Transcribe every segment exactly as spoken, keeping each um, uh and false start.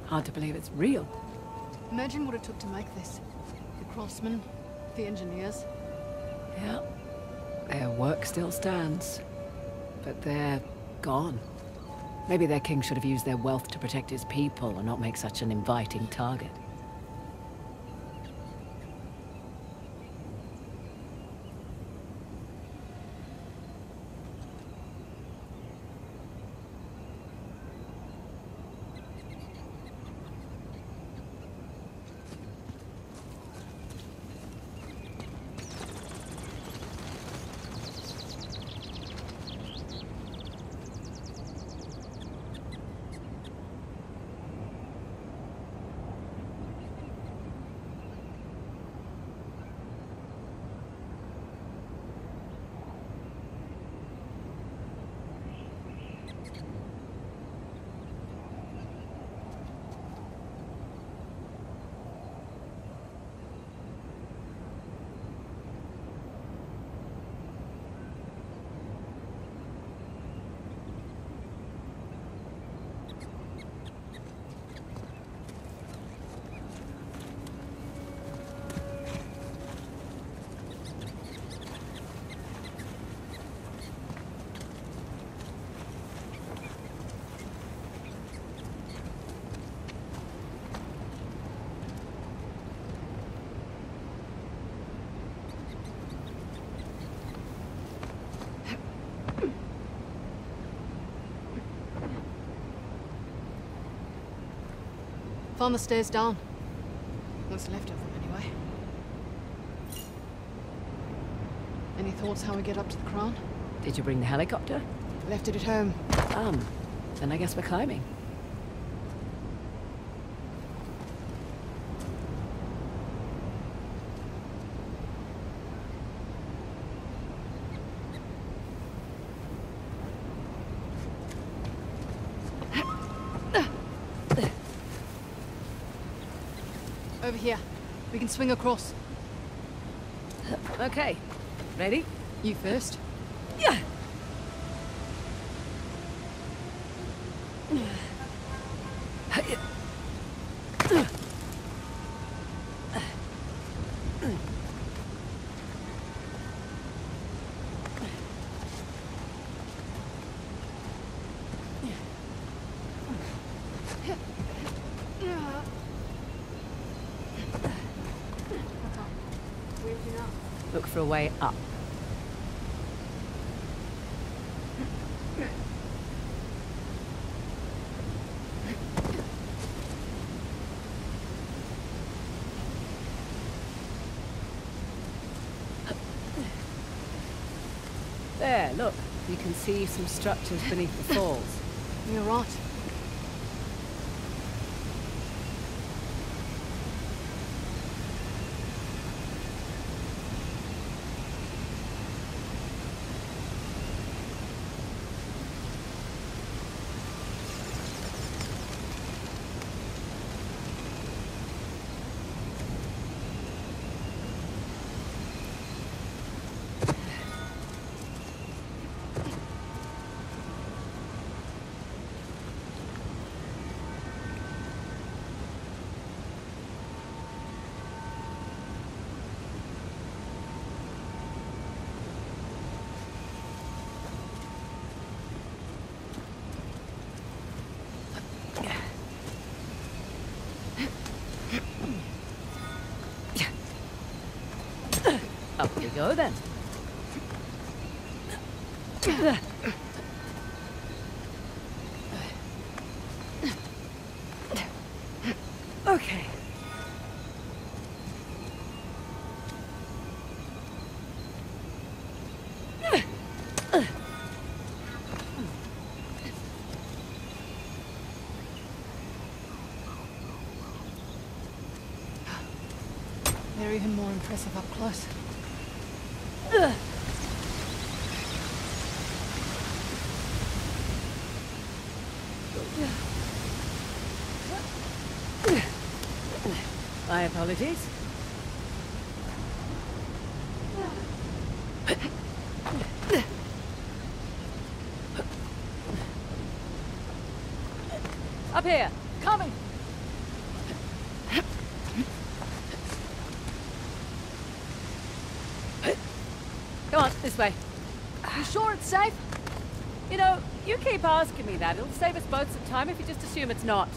Hard to believe it's real. Imagine what it took to make this. The craftsmen, the engineers. Yeah. Their work still stands. But they're gone. Maybe their king should have used their wealth to protect his people and not make such an inviting target. Found the stairs down. What's left of them, anyway. Any thoughts how we get up to the crown? Did you bring the helicopter? Left it at home. Um, then I guess we're climbing. Over here. We can swing across. Okay. Ready? You first. Yeah. Look for a way up. There, look. You can see some structures beneath the falls. You're right. Up we go then. Okay. They're even more impressive up close. My apologies. Up here, coming. This way. You sure it's safe? You know, you keep asking me that. It'll save us both some time if you just assume it's not.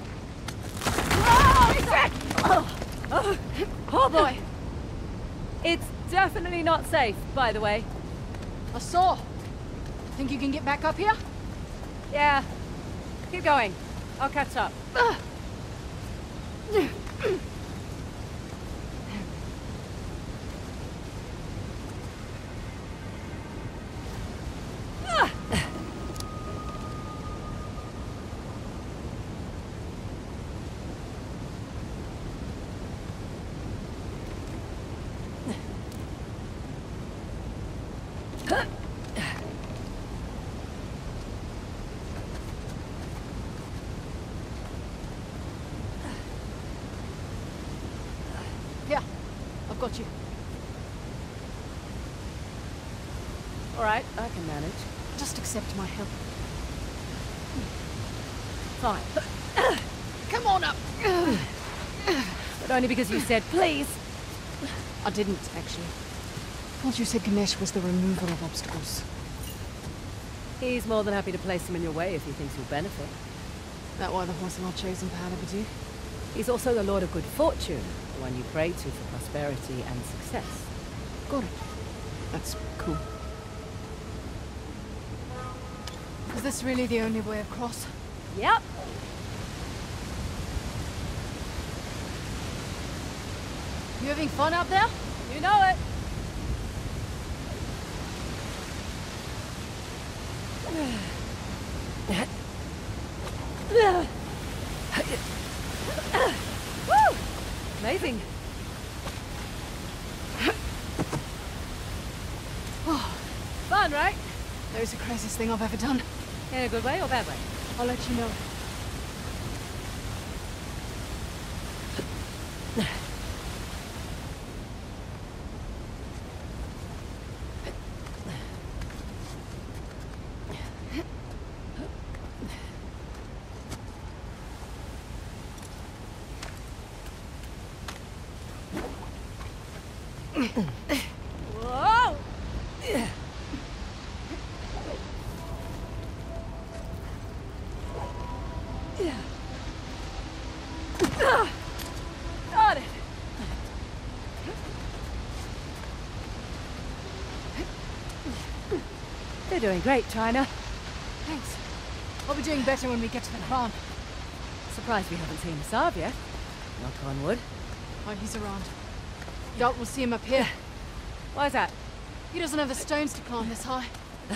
Oh, oh, oh boy. It's definitely not safe, by the way. I saw. Think you can get back up here? Yeah. Keep going. I'll catch up. Yeah, I've got you. All right, I can manage. Just accept my help. Fine. Come on up. But only because you said please. I didn't, actually. Thought you said Ganesh was the remover of obstacles. He's more than happy to place them in your way if he thinks you'll benefit. That why the horse not chosen for Hadabadu? He's also the Lord of Good Fortune, the one you pray to for prosperity and success. Got it. That's cool. Is this really the only way across? Yep. You having fun out there? You know it. Woo! Amazing. Fun, right? That was the craziest thing I've ever done. In a good way or bad way? I'll let you know. Whoa! Got it. They're doing great, China. Thanks. I'll be doing better when we get to the crown. Surprised we haven't seen Saab yet. Knock on wood. Oh, he's around. Doubt we'll see him up here. Why's that? He doesn't have the stones to climb this high.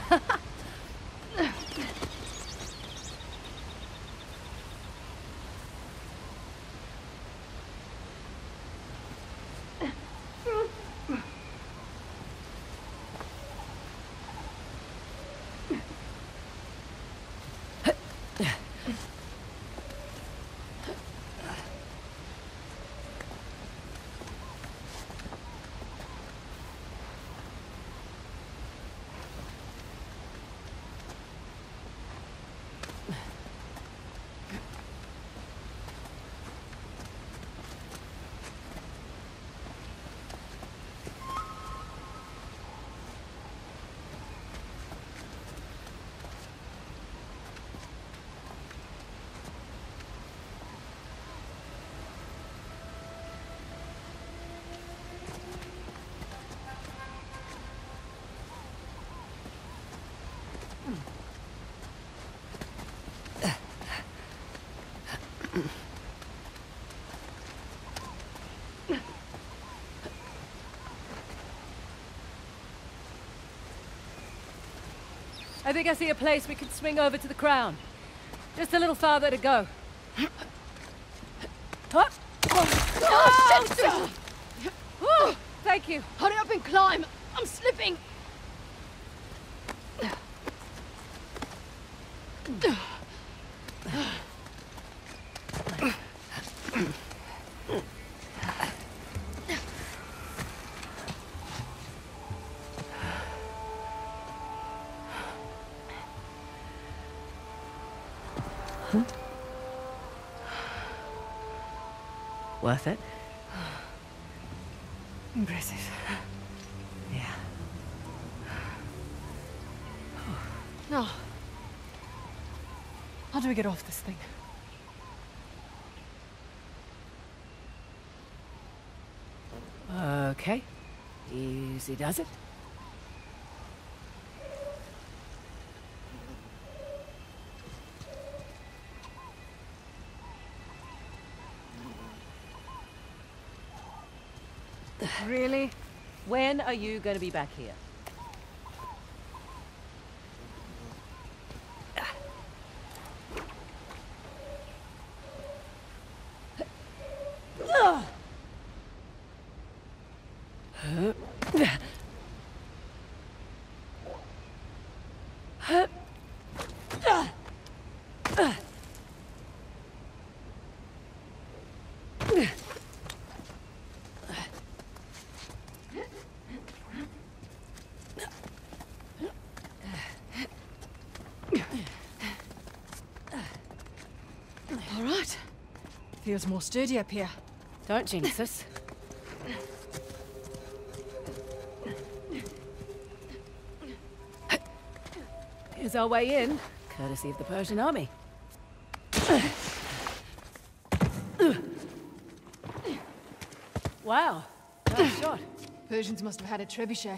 I think I see a place we can swing over to the crown. Just a little farther to go. Huh? Oh, shit! Woo! Thank you. Hurry up and climb! I'm slipping! Worth it? Impressive. Yeah. No. How do we get off this thing? Okay. Easy does it. Really? When are you going to be back here? All right. Feels more sturdy up here. Don't jinx us. Here's our way in, courtesy of the Persian army. Wow, nice shot. Persians must have had a trebuchet.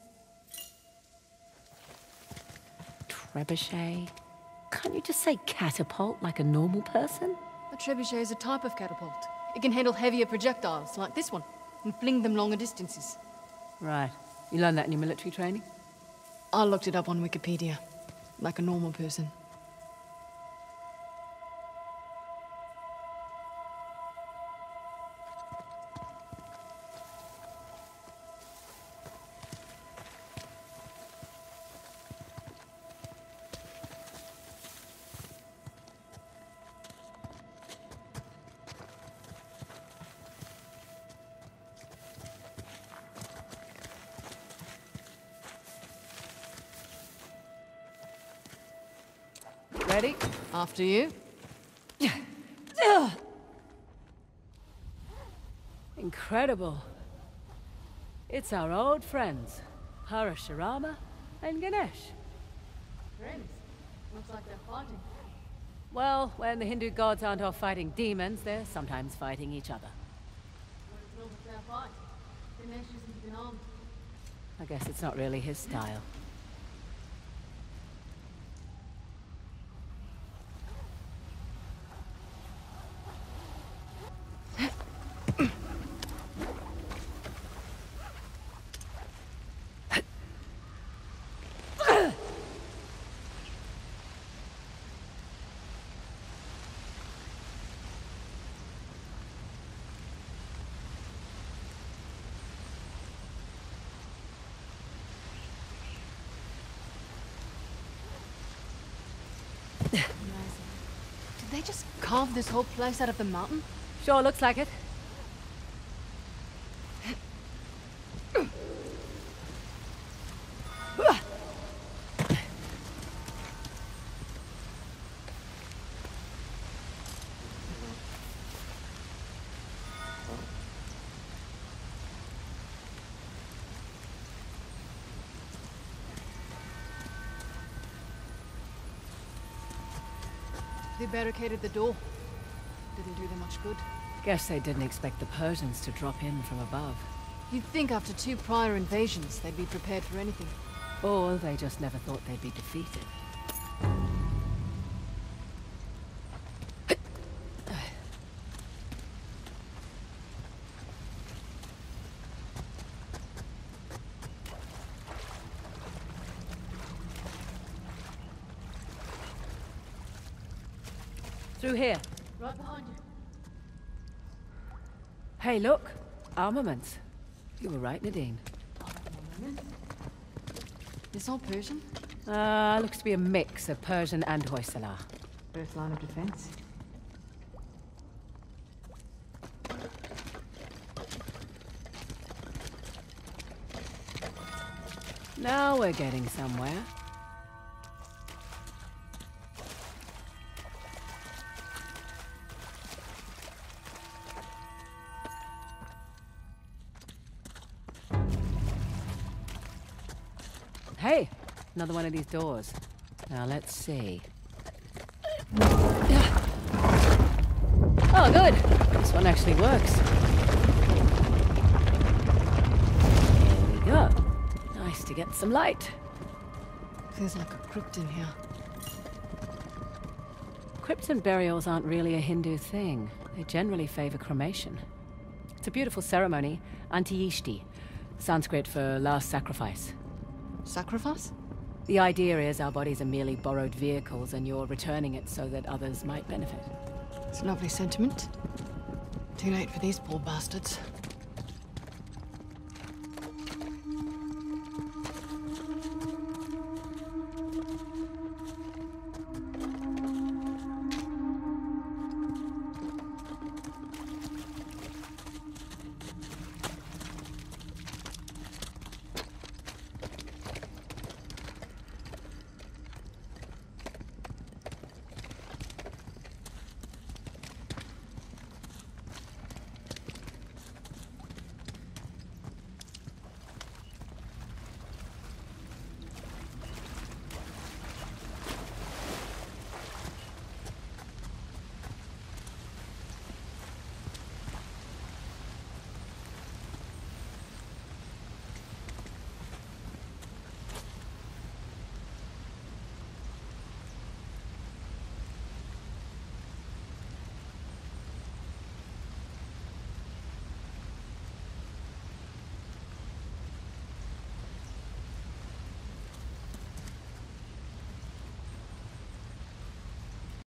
Trebuchet? Can't you just say catapult like a normal person? A trebuchet is a type of catapult. It can handle heavier projectiles, like this one, and fling them longer distances. Right. You learned that in your military training? I looked it up on Wikipedia, like a normal person. Ready? After you. Incredible. It's our old friends, Parashurama and Ganesh. Friends? Looks like they're fighting. Well, when the Hindu gods aren't off fighting demons, they're sometimes fighting each other. What is not a fair fight? Ganesh isn't been armed. I guess it's not really his style. Did they just carve this whole place out of the mountain? Sure looks like it. They barricaded the door. Didn't do them much good. Guess they didn't expect the Persians to drop in from above. You'd think after two prior invasions, they'd be prepared for anything. Or they just never thought they'd be defeated. Through here. Right behind you. Hey, look. Armaments. You were right, Nadine. This all Persian? Uh, looks to be a mix of Persian and Hoysala. First line of defense. Now we're getting somewhere. Hey, another one of these doors. Now let's see. Oh, good. This one actually works. There we go. Nice to get some light. Feels like a crypt in here. Crypts and burials aren't really a Hindu thing. They generally favor cremation. It's a beautiful ceremony, Antiyishti, Sanskrit for last sacrifice. Sacrifice? The idea is our bodies are merely borrowed vehicles and you're returning it so that others might benefit. It's a lovely sentiment. Too late for these poor bastards.